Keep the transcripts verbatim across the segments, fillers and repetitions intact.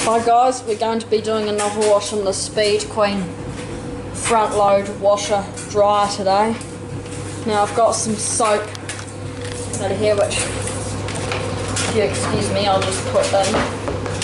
Hi guys, we're going to be doing another wash on the Speed Queen front load washer dryer today. Now I've got some soap out of here which, if you excuse me, I'll just put in.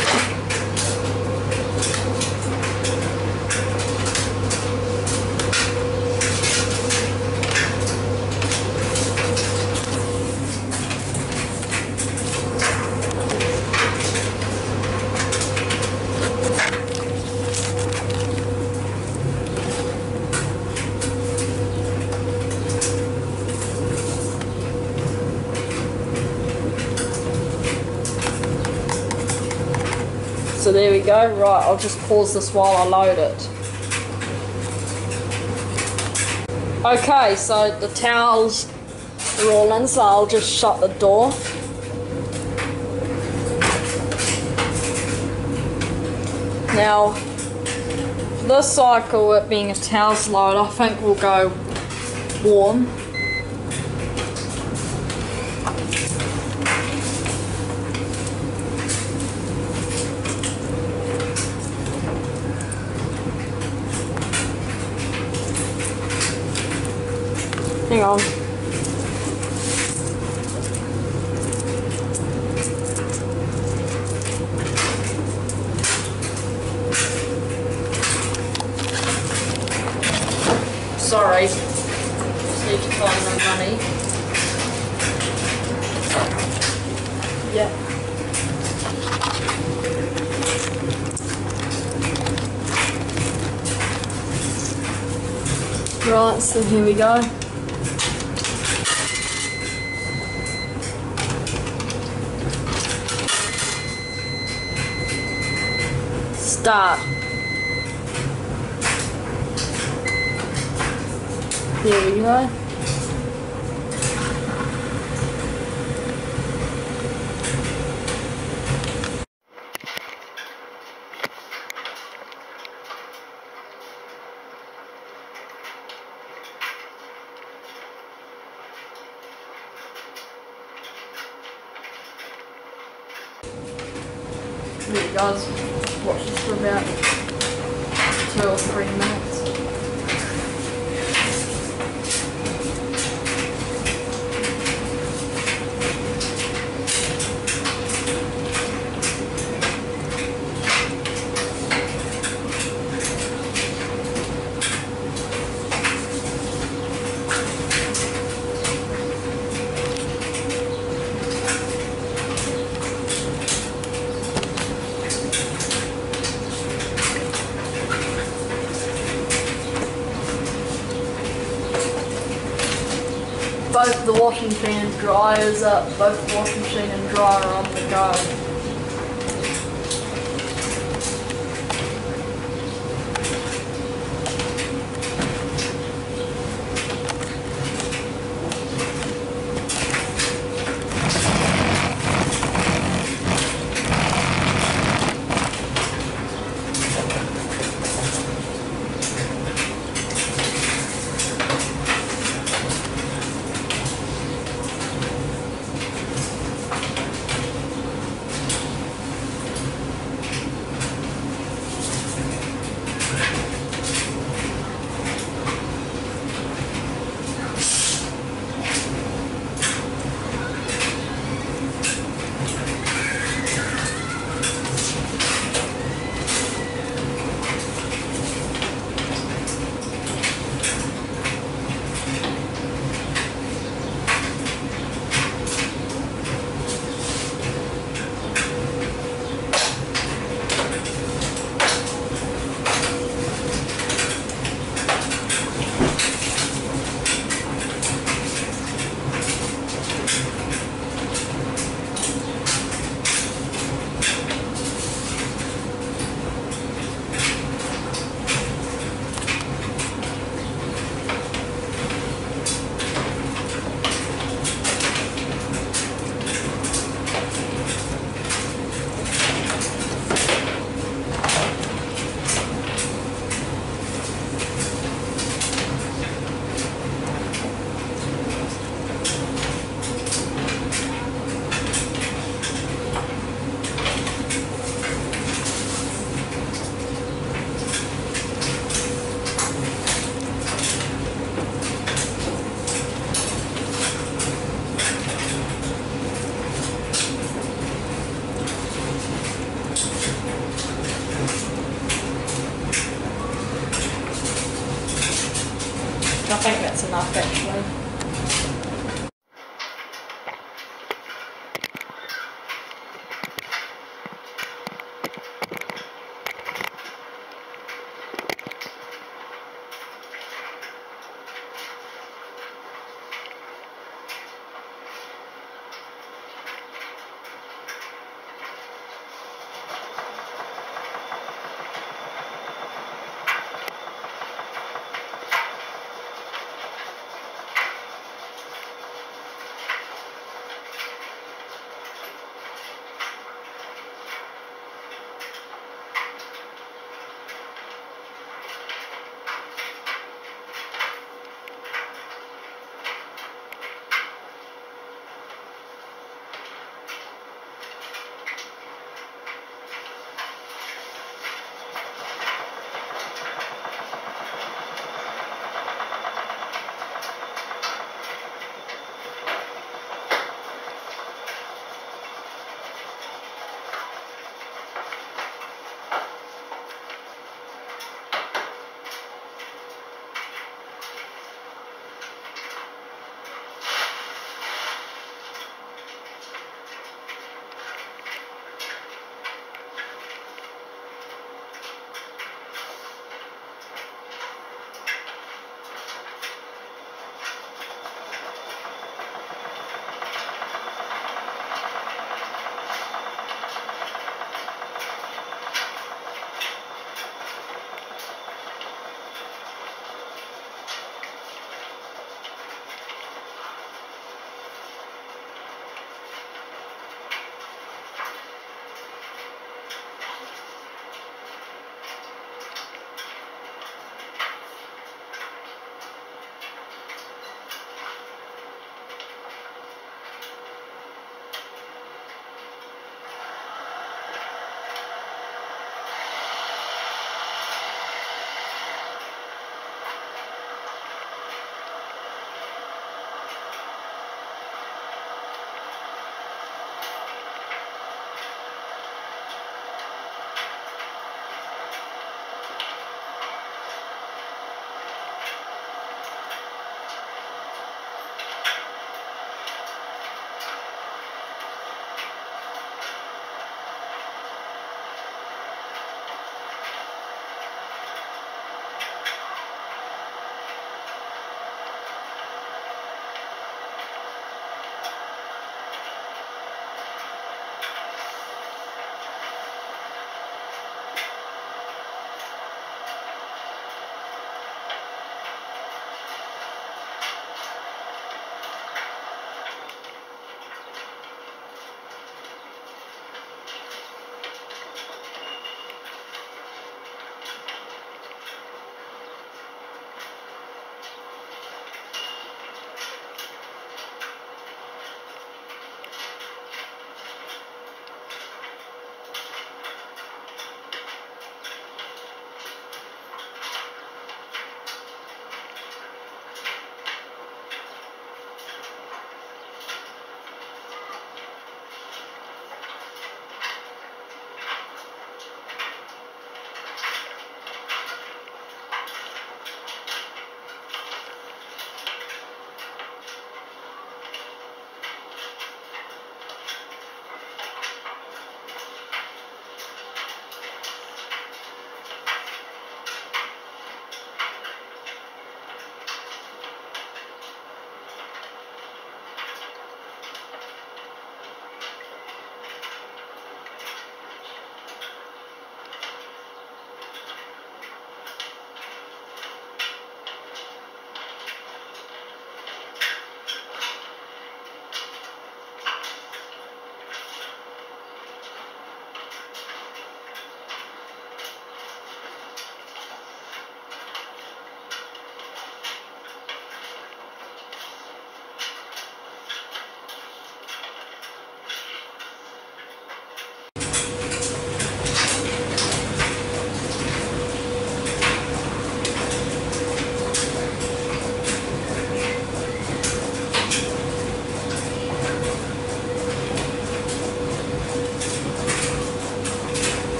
So there we go. Right, I'll just pause this while I load it. Okay, so the towels are all in, so I'll just shut the door. Now, for this cycle, it being a towels load, I think we'll go warm. Hang on. Sorry. Just need to find my money. Yeah. Right, so here we go. Start. Here we go. There you guys. Watch this for about two or three minutes. Both the washing machine and dryers up, both the washing machine and dryer are on the go. I think that's enough actually.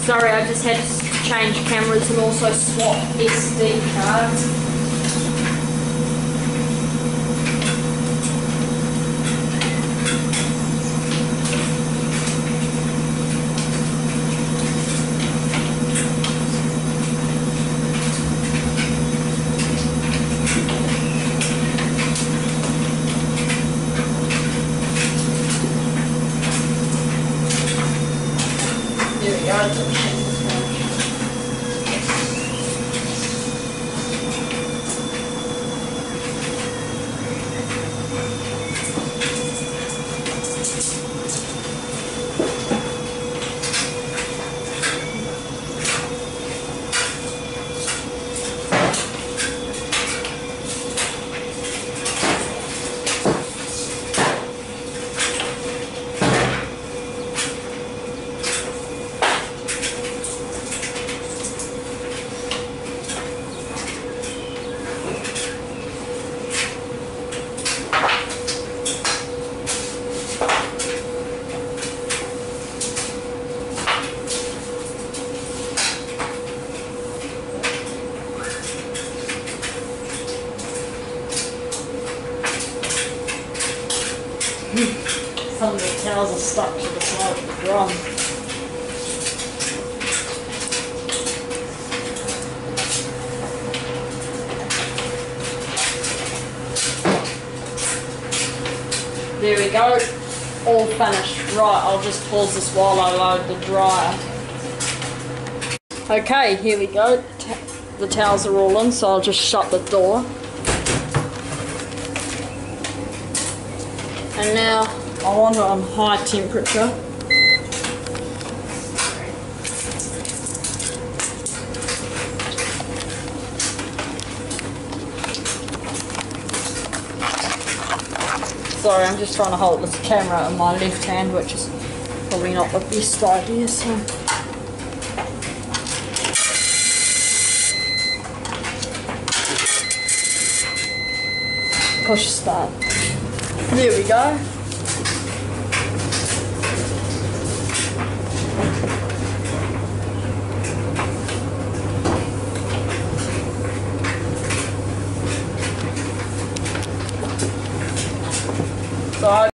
Sorry, I just had to change cameras and also swap S D cards. There we go. Some of the towels are stuck to the side of the drum. There we go, all finished. Right, I'll just pause this while I load the dryer. Okay, here we go. The towels are all in, so I'll just shut the door. And now I want it on high temperature. Sorry, I'm just trying to hold this camera in my left hand, which is probably not the best idea, so. Push start. There we go. So I